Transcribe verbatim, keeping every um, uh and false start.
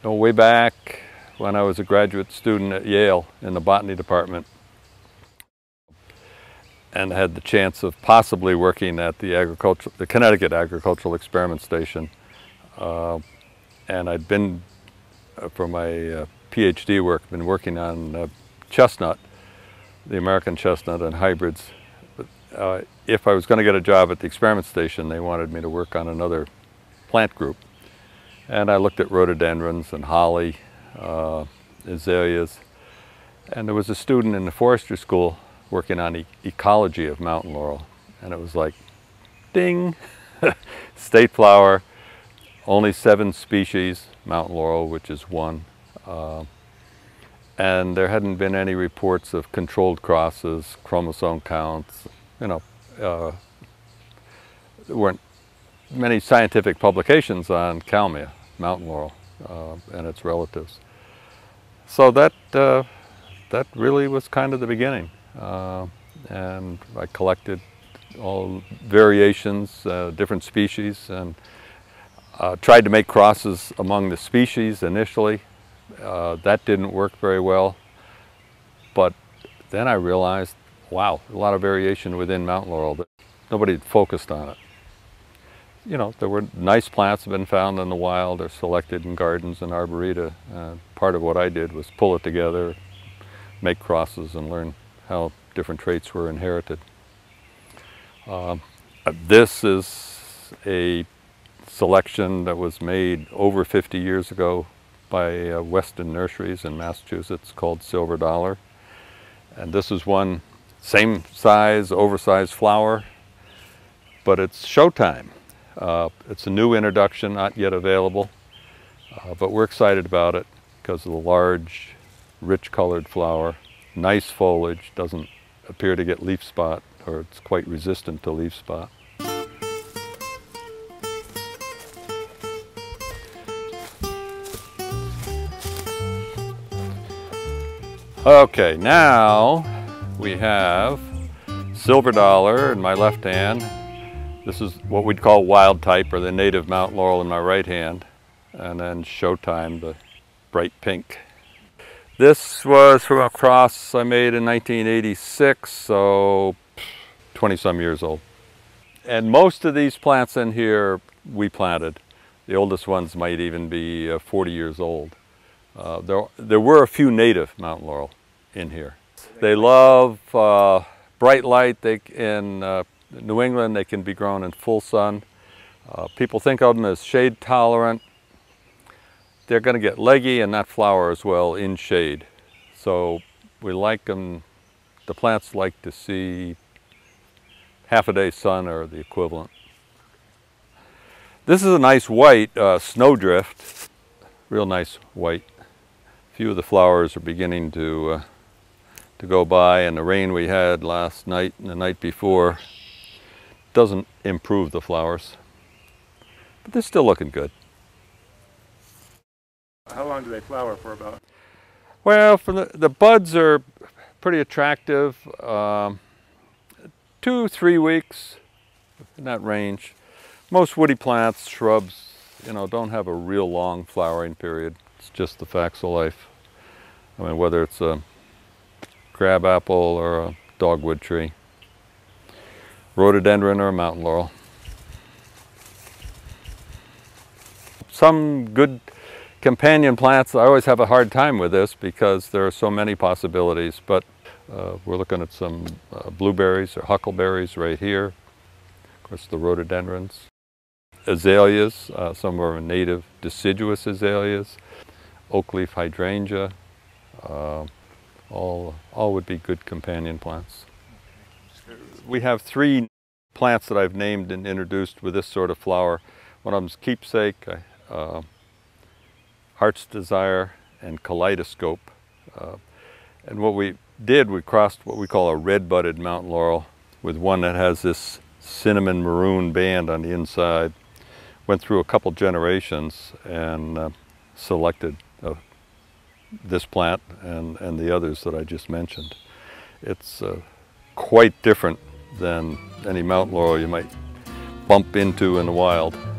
Oh, way back when I was a graduate student at Yale in the botany department, and had the chance of possibly working at the agriculture, the Connecticut Agricultural Experiment Station. Uh, and I'd been, uh, for my uh, PhD work, been working on uh, chestnut, the American chestnut and hybrids. But, uh, if I was going to get a job at the experiment station, they wanted me to work on another plant group. And I looked at rhododendrons and holly, uh, azaleas. And there was a student in the forestry school working on e ecology of mountain laurel. And it was like, ding, state flower, only seven species, mountain laurel, which is one. Uh, and there hadn't been any reports of controlled crosses, chromosome counts, you know. Uh, there weren't many scientific publications on Kalmia, mountain laurel, uh, and its relatives. So that, uh, that really was kind of the beginning. Uh, and I collected all variations, uh, different species, and uh, tried to make crosses among the species initially. Uh, that didn't work very well, but then I realized, wow, a lot of variation within mountain laurel. That nobody had focused on it. You know, there were nice plants that have been found in the wild. They're selected in gardens and arboreta. Uh, part of what I did was pull it together, make crosses, and learn how different traits were inherited. Uh, this is a selection that was made over fifty years ago by uh, Weston Nurseries in Massachusetts called Silver Dollar. And this is one, same size, oversized flower, but it's showtime. Uh, it's a new introduction, not yet available, uh, but we're excited about it because of the large, rich colored flower. Nice foliage, doesn't appear to get leaf spot, or it's quite resistant to leaf spot. Okay, now we have Silver Dollar in my left hand. This is what we'd call wild type, or the native mountain laurel, in my right hand. And then Showtime, the bright pink. This was from a cross I made in nineteen eighty-six, so twenty some years old. And most of these plants in here we planted. The oldest ones might even be uh, forty years old. Uh, there, there were a few native mountain laurel in here. They love uh, bright light. They, in uh, New England, they can be grown in full sun. Uh, people think of them as shade tolerant. They're going to get leggy and not flower as well in shade. So we like them, the plants like to see half a day sun or the equivalent. This is a nice white uh, snowdrift, real nice white. A few of the flowers are beginning to, uh, to go by, and the rain we had last night and the night before doesn't improve the flowers, but they're still looking good. How long do they flower for about? Well, for the, the buds are pretty attractive. Um, two, three weeks in that range. Most woody plants, shrubs, you know, don't have a real long flowering period. It's just the facts of life. I mean, whether it's a crabapple or a dogwood tree, rhododendron or a mountain laurel. Some good companion plants, I always have a hard time with this because there are so many possibilities, but uh, we're looking at some uh, blueberries or huckleberries right here. Of course, the rhododendrons. Azaleas, uh, some of our native deciduous azaleas, oak leaf hydrangea, uh, all, all would be good companion plants. We have three plants that I've named and introduced with this sort of flower. One of them is Keepsake, uh, Heart's Desire, and Kaleidoscope. Uh, and what we did, we crossed what we call a red-budded mountain laurel with one that has this cinnamon maroon band on the inside. Went through a couple generations and uh, selected uh, this plant and, and the others that I just mentioned. It's uh, quite different than any mountain laurel you might bump into in the wild.